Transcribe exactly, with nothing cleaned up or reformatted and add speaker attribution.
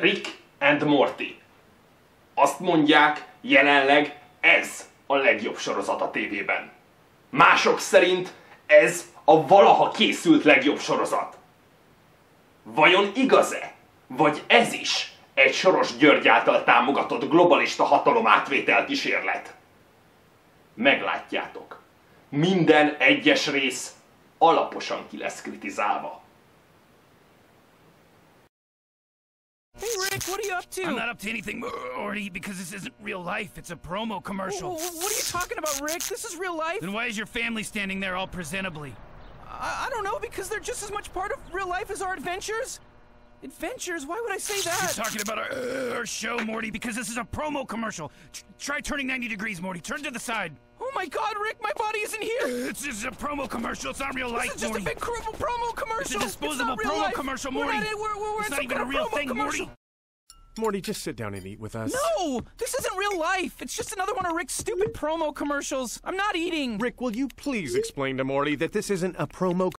Speaker 1: Rick and Morty. Azt mondják, jelenleg ez a legjobb sorozat a tévében. Mások szerint ez a valaha készült legjobb sorozat. Vajon igaz-e? Vagy ez is egy Soros György által támogatott globalista hatalomátvétel kísérlet? Meglátjátok. Minden egyes rész alaposan ki lesz kritizálva.
Speaker 2: Hey Rick, what are you up to?
Speaker 3: I'm not up to anything, Morty, because this isn't real life. It's a promo commercial.
Speaker 2: Whoa, what are you talking about, Rick? This is real life.
Speaker 3: Then why is your family standing there all presentably?
Speaker 2: I, I don't know, because they're just as much part of real life as our adventures. Adventures? Why would I say that?
Speaker 3: You're talking about our, uh, our show, Morty, because this is a promo commercial. T try turning ninety degrees, Morty. Turn to the side.
Speaker 2: Oh my God, Rick, my body isn't here.
Speaker 3: It's just a promo commercial. It's not real life,
Speaker 2: This is just
Speaker 3: Morty.
Speaker 2: a big cr promo commercial.
Speaker 3: It's a disposable
Speaker 2: it's not real
Speaker 3: promo
Speaker 2: life.
Speaker 3: commercial,
Speaker 2: We're
Speaker 3: Morty.
Speaker 2: not in, we're, we're, we're
Speaker 3: it's
Speaker 2: in
Speaker 3: not
Speaker 2: some
Speaker 3: even
Speaker 2: kind
Speaker 3: a real
Speaker 2: of promo
Speaker 3: thing,
Speaker 2: commercial.
Speaker 3: Morty.
Speaker 4: Morty, just sit down and eat with us.
Speaker 2: No, this isn't real life. It's just another one of Rick's stupid promo commercials. I'm not eating.
Speaker 4: Rick, will you please explain to Morty that this isn't a promo